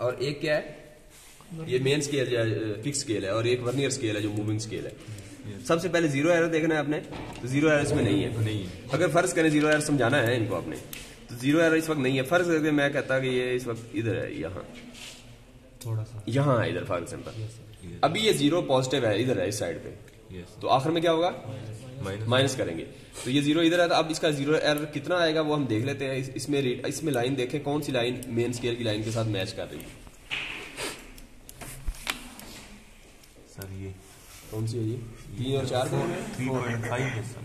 और एक क्या है, ये मेन स्केल या फिक्स स्केल है, और एक वर्नियर स्केल है जो मूविंग स्केल है। सबसे पहले जीरो एरर देखना है आपने, तो जीरो एरर इसमें नहीं है। अगर फर्ज करें जीरो एरर समझाना है इनको आपने, तो जीरो एरर इस वक्त नहीं है। फर्ज करके मैं कहता कि ये इस वक्त इधर है, यहाँ थोड़ा सा यहाँ है इधर फॉर एग्जाम्पल, अभी ये जीरो पॉजिटिव है इधर है इस साइड पे, तो आखिर में क्या होगा, माइनस करेंगे। तो ये जीरो इधर है, तो अब इसका जीरो एरर कितना आएगा वो हम देख लेते हैं। इसमें लाइन देखें कौन सी लाइन मेन स्केल की लाइन के साथ मैच कर रही है। सर ये कौन सी है ये, 3 और 4 3.5 है सर,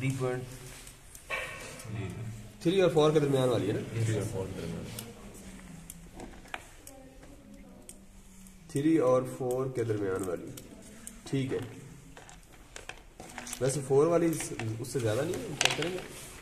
3 और 4 के दरमियान वाली है ना, 3 और 4 के दरमियान, 3 और 4 के दरमियान वाली, ठीक है। वैसे 4 वाली उससे ज्यादा नहीं है, क्या करेंगे।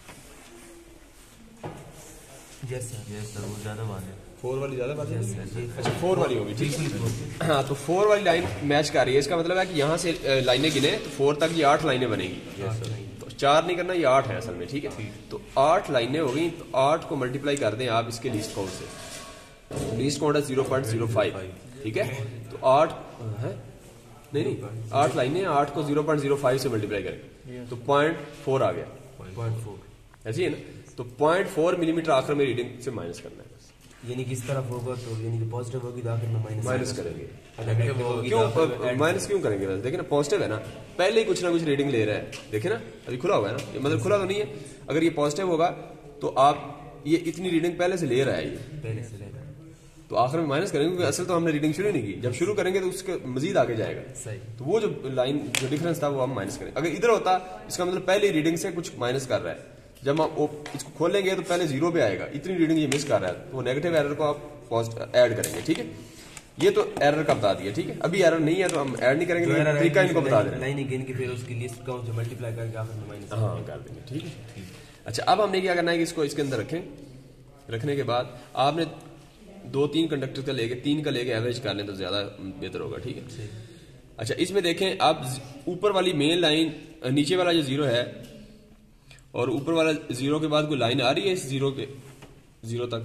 यस सर वो ज्यादा बात है, 4 वाली ज्यादा बात है। Yes, sir. अच्छा 4 वाली होगी, ठीक है। हाँ, तो 4 वाली लाइन मैच कर रही है, इसका मतलब है कि यहाँ से लाइनें गिने तो 4 तक ये 8 लाइनें बनेगी। तो 4 नहीं करना, ये 8 है असल में, ठीक है। तो 8 लाइनें हो गई, तो 8 को मल्टीप्लाई कर दें आप इसके लीस्ट काउंट से, लीस्ट काउंट है 0.05, ठीक है। तो 8 है नहीं 8 लाइनें, 8 को 0.05 से मल्टीप्लाई करेंगे तो 0.4 आ गया, 0.4 ऐसी है ना। तो 0.4 मिलीमीटर आखिर में रीडिंग से माइनस करना है, यानी किस तरफ होगा, तो यानी कि पॉजिटिव होगी तो आखिर में माइनस करेंगे। होगी, क्यों माइनस क्यों करेंगे, बस देखिए ना, पॉजिटिव है ना, पहले ही कुछ ना कुछ रीडिंग ले रहा है, देखिए ना अभी खुला हुआ है ना, ये मतलब खुला तो नहीं है। अगर ये पॉजिटिव होगा तो आप ये इतनी रीडिंग पहले से ले रहा है, ये पहले से लेगा, तो आखिर में माइनस करेंगे, क्योंकि असल तो हमने रीडिंग शुरू नहीं की। जब शुरू करेंगे तो उसके मजीद आगे जाएगा, सही। तो वो जो लाइन जो डिफरेंस था वो हम माइनस करेंगे। अगर इधर होता, इसका मतलब पहले रीडिंग से कुछ माइनस कर रहा है, जब हम इसको खोलेंगे तो पहले 0 पे आएगा, इतनी रीडिंग ये मिस कर रहा है, तो नेगेटिव एरर को आप ऐड करेंगे, ठीक है। ये तो एरर का बता दिया, ठीक है। अभी एरर नहीं है तो हम ऐड नहीं करेंगे, तरीका इनको बता देना, लाइन गिन के फिर उसकी लिस्ट काउंट से मल्टीप्लाई करके आखिर में माइनस हाँ कर देंगे, ठीक है। अच्छा, अब हमने क्या करना है कि इसको इसके अंदर रखें, रखने के बाद आपने 2-3 कंडक्टर का लेके 3 का लेके एवरेज कर लें तो ज्यादा बेहतर होगा, ठीक है। अच्छा, इसमें देखें आप ऊपर वाली मेन लाइन, नीचे वाला जो 0 है और ऊपर वाला 0 के बाद कोई लाइन आ रही है इस 0 तक,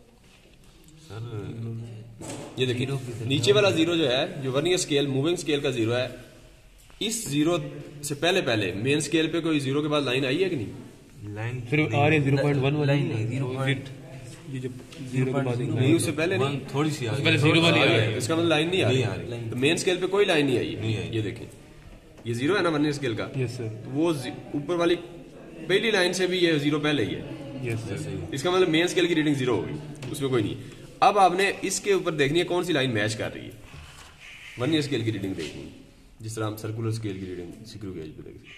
ये देखिए नीचे वाला 0 जो है, जो वर्नियर स्केल मूविंग स्केल का 0 है, इस 0 से पहले मेन स्केल पे कोई 0 के बाद लाइन आई है कि नहीं, लाइन फिर आ रही है 0.1 वाली, लाइन नहीं, 0. ये जो 0 के बाद नहीं, उससे पहले नहीं, थोड़ी सी पहले 0 वाली आ रही है, इसका मतलब लाइन नहीं आ रही, तो मेन स्केल पे कोई लाइन नहीं आई है। ये देखें ये 0 है ना वर्नियर स्केल का, यस सर, तो वो ऊपर वाली पहली लाइन से भी ये 0 पहले ही है, यस सर। इसका मतलब मेन स्केल की रीडिंग 0 होगी, उसमें कोई नहीं। अब आपने इसके ऊपर देखनी है कौन सी लाइन मैच कर रही है, वर्नियर स्केल की रीडिंग देखनी है, जिस तरह हम सर्कुलर स्केल की रीडिंग स्क्रू गेज पे देखते हैं।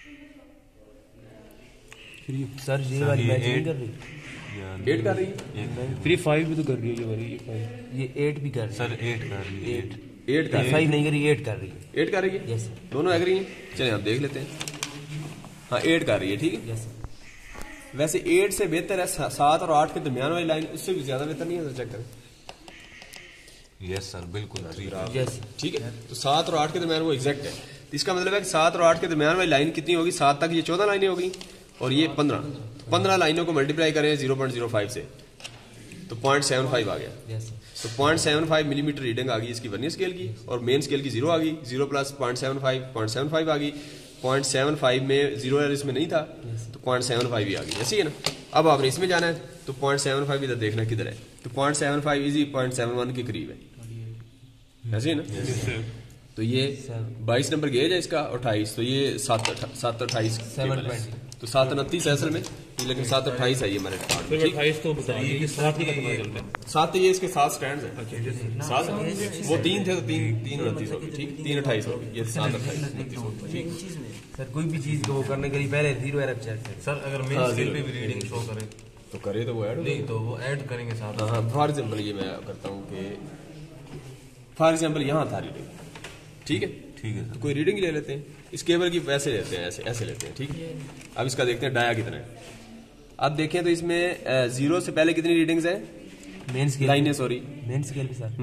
सर ये वाली मैच नहीं कर रही, 8 कर रही है, फिर 5 भी तो कर रही है, ये वाली ये 5 ये 8 भी कर रही है, सर 8 कर रही है, 8 कर रही है, 5 नहीं कर रही, 8 कर रही है, 8 कर रही है, यस दोनों एग्री हैं। चलिए आप देख लेते हैं, हाँ 8 कर रही है, ठीक है। यस। वैसे 8 से बेहतर है 7 और 8 के दरमियान वाली लाइन, उससे भी ज्यादा बेहतर नहीं है, तो चेक करें। यस सर बिल्कुल यस, ठीक है, तो 7 और 8 के दरमियान वो एग्जैक्ट है, तो इसका मतलब है कि 7 और 8 के दरमियान वाली लाइन कितनी होगी, 7 तक ये 14 लाइनें होगी और ये 15 लाइनों को मल्टीप्लाई करें 0.05 से तो 0.75 आ गया। यस, तो 0.75 मिलीमीटर रीडिंग आ गई इसकी वर्नियर स्केल की, और मेन स्केल की 0 आ गई, 0 प्लस 0.75 आ गई, 0.75 में 0 एरर इसमें नहीं था, तो 0.75 ही आ गई, ऐसी है ना। अब आपने इसमें जाना है तो 0.75 इधर देखना किधर है, तो 0.75 इजी 0.71 के करीब है, ऐसे है ना। तो ये 22 नंबर गेज है इसका, 28, तो ये 728 तो 729 है असल में, लेकिन 728 है ये हमारे रिकॉर्ड में, ठीक। 28 तो बता दीजिए, 7 का कितना चलता है, 7 ये इसके 7 स्टैंड है, 7 वो 3 थे तो 329 हो गई, ठीक, 328 हो गई, ये 728 हो गई, ठीक। सर कोई भी चीज को वो करने के लिए पहले 0 एरर चेक करें। सर अगर मेन स्केल पे भी रीडिंग शो करे तो करे तो वो ऐड नहीं तो वो ऐड करेंगे साथ। हाँ, फॉर एग्जाम्पल ये मैं करता हूँ कि फॉर एग्जाम्पल यहाँ था रीडिंग, ठीक है, ठीक है तो सर कोई रीडिंग ही ले लेते हैं, इस केबल की वैसे लेते हैं, ऐसे लेते हैं, ठीक है। अब इसका देखते हैं डाया कितना है। अब देखें तो इसमें 0 से पहले कितनी रीडिंग्स हैं, मेन स्केल लाइनें, सॉरी मेन स्केल पे सर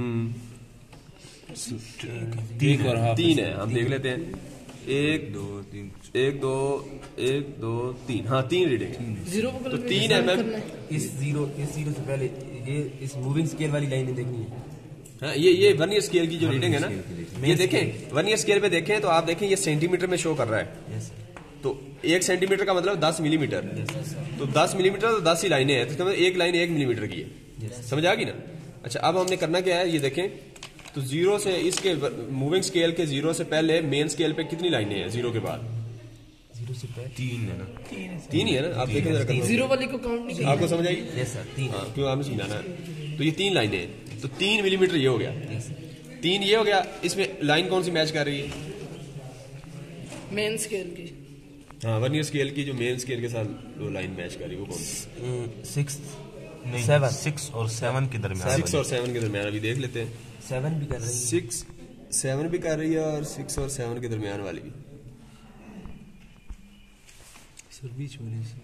3 है, हम देख लेते हैं 1 2 3, हाँ 3 रीडिंग, तो 3 mm इस जीरो से पहले ये इस मूविंग स्केल वाली लाइन देखनी है। हाँ, ये वर्नियर स्केल की जो रीडिंग है ना, ये देखें वर्नियर स्केल पे देखें तो आप देखें ये सेंटीमीटर में शो कर रहा है। Yes sir. तो 1 सेंटीमीटर का मतलब 10 मिलीमीटर। तो 10 मिलीमीटर तो 10 ही लाइनें हैं, तो इसका मतलब एक लाइन 1 मिलीमीटर की है। समझ आ गई ना? अच्छा, अब हमने करना क्या है, ये देखें तो जीरो से इसके मूविंग स्केल के जीरो से पहले मेन स्केल पे कितनी लाइनें हैं जीरो के बाद? 0 से पहले 3 है ना, 3 ही है ना? आप देखें जरा confirm। जीरो वाले को काउंट नहीं आपको समझ आई? Yes sir 3। हाँ, क्यों आपने समझाना है। तो ये 3 लाइनें हैं, तो 3 मिलीमीटर ये हो गया, 3 ये हो गया। इसमें लाइन कौन सी मैच कर रही है? मेन स्केल की। हाँ, वर्नियर स्केल की जो मेन स्केल के साथ वो लाइन मैच कर रही है वो कौन सी? 6 नहीं 7 6 और 7 के दरमियान 6 और 7 के दरमियान अभी देख लेते हैं। 7 भी कर रही है। 6 7 भी कर रही है और 6 और 7 के दरमियान वाली भी। सर बीच वाली से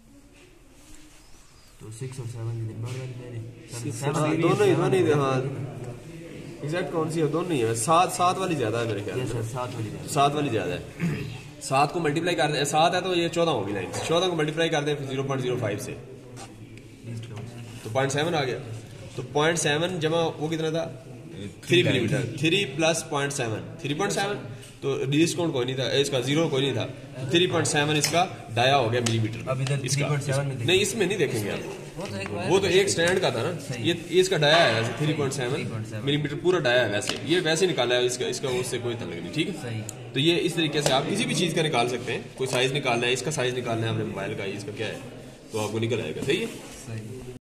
तो 6 और 7 के दरमियान वाली मैंने हाँ, दोनों ही हाँ एग्जैक्ट कौन सी है? दोनों ही है। 7 वाली ज्यादा है मेरे ख्याल यस में। सर 7 वाली मैंने। 7 वाली ज्यादा है। 7 को मल्टीप्लाई कर दें, 7 है तो ये 14 होगी लाइन। 14 को मल्टीप्लाई कर दें 0.05 से तो 0.7 आ गया। तो 0.7 जमा वो कितना था? 3 मिलीमीटर। 3 प्लस 0.7 3.7। तो डिस्काउंट कोई नहीं था, इसका जीरो कोई नहीं था। 3.7 इसका डाया हो गया मिलीमीटर। अब इधर इसका 3.7 में नहीं, इसमें नहीं देखेंगे आप, वो तो एक स्टैंड का था ना। ये इसका डाया है वैसे 3.7 मिलीमीटर पूरा डाया है वैसे। ये वैसे निकाला है, इसका उससे कोई तल्लुक नहीं। ठीक है, सही। तो ये इस तरीके से आप किसी भी चीज़ का निकाल सकते हैं। कोई साइज निकालना है, इसका साइज निकालना है अपने मोबाइल का, इसका क्या है तो आपको निकल आएगा। सही है। सही।